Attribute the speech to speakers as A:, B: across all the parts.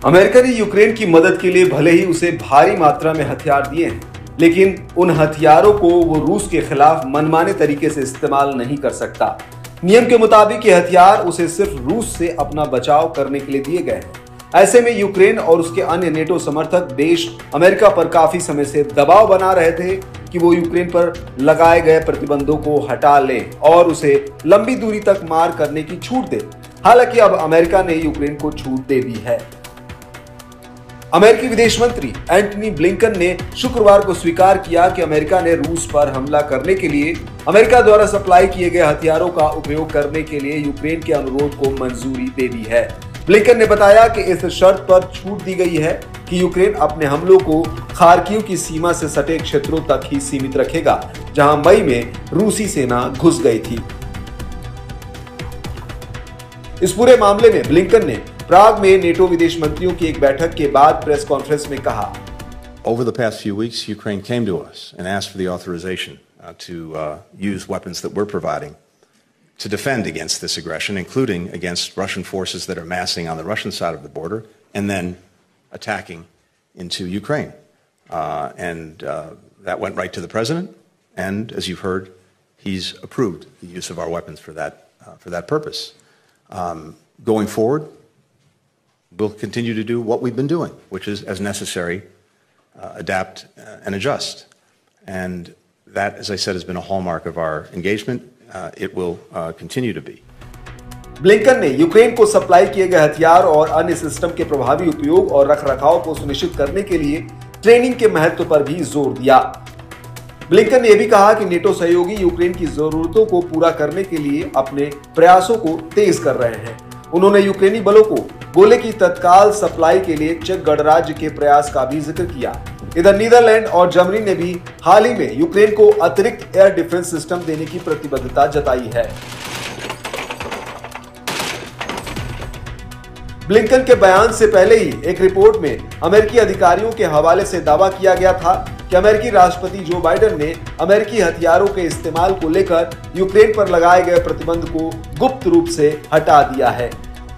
A: America ने Ukraine की मदद के लिए भले ही उसे भारी मात्रा में हथियार दिए हैं, लेकिन उन हथियारों को वो रूस के खिलाफ मनमाने तरीके से इस्तेमाल नहीं कर सकता। नियम के मुताबिक ये हथियार उसे सिर्फ रूस से अपना बचाव करने के लिए दिए गए हैं। ऐसे में यूक्रेन और उसके अन्य नेटो समर्थक देश अमेरिका पर काफी समय से दबाव बना रहे थे कि वो यूक्रेन पर लगाए गए प्रतिबंधों को हटा ले और उसे लंबी दूरी तक मार करने की छूट दे। हालांकि अब अमेरिका ने यूक्रेन को छूट दे दी है। अमेरिकी विदेश मंत्री एंटनी ब्लिंकन ने शुक्रवार को स्वीकार किया कि अमेरिका ने रूस पर हमला करने के लिए अमेरिका द्वारा सप्लाई किए गए हथियारों का उपयोग करने के लिए यूक्रेन के अनुरोध को मंजूरी दे दी है। ब्लिंकन ने बताया कि इस शर्त पर छूट दी गई है कि यूक्रेन अपने हमलों को खार्किव की सीमा से सटे क्षेत्रों तक ही सीमित रखेगा, जहां मई में रूसी सेना घुस गई थी। इस पूरे मामले में ब्लिंकन ने प्राग में नेटो विदेश मंत्रियों की एक बैठक के बाद प्रेस कॉन्फ्रेंस में कहा,
B: Over the past few weeks, Ukraine came to us and asked for the authorization to use weapons that we're providing to defend against this aggression, including against Russian forces that are massing on the Russian side of the border and then attacking into Ukraine. That went right to the president, and as you've heard, he's approved the use of our weapons for that purpose. Going forward, we'll continue to do what we've been doing, which is, as necessary, adapt and adjust. And that, as I said, has been a hallmark of our engagement. It will continue to be.
A: Blinken ने Ukraine को supply किए गए हथियार और अन्य system के प्रभावी उपयोग और रखरखाव को सुनिश्चित करने के लिए ट्रेनिंग के महत्व पर भी जोर दिया। ब्लिंकन ने यह भी कहा कि नेटो सहयोगी यूक्रेन की जरूरतों को पूरा करने के लिए अपने प्रयासों को तेज कर रहे हैं। उन्होंने यूक्रेनी बलों को गोले की तत्काल सप्लाई के लिए चेक गणराज्य के प्रयास का भी जिक्र किया। इधर नीदरलैंड और जर्मनी ने भी हाल ही में यूक्रेन को अतिरिक्त एयर डिफेंस सिस्टम देने की प्रतिबद्धता जताई है। ब्लिंकन के बयान से पहले ही एक रिपोर्ट में अमेरिकी अधिकारियों के हवाले से दावा किया गया था कि अमेरिकी राष्ट्रपति जो बाइडेन ने अमेरिकी हथियारों के इस्तेमाल को लेकर यूक्रेन पर लगाए गए प्रतिबंध को गुप्त रूप से हटा दिया है।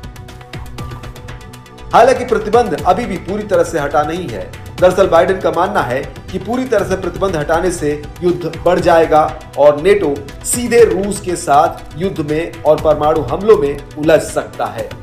A: हालांकि प्रतिबंध अभी भी पूरी तरह से हटा नहीं है। दरअसल बाइडेन का मानना है कि पूरी तरह से प्रतिबंध हटाने से युद्ध बढ़ जाएगा और नेटो सीधे रूस के साथ युद्ध में और परमाणु हमलों में उलझ सकता है।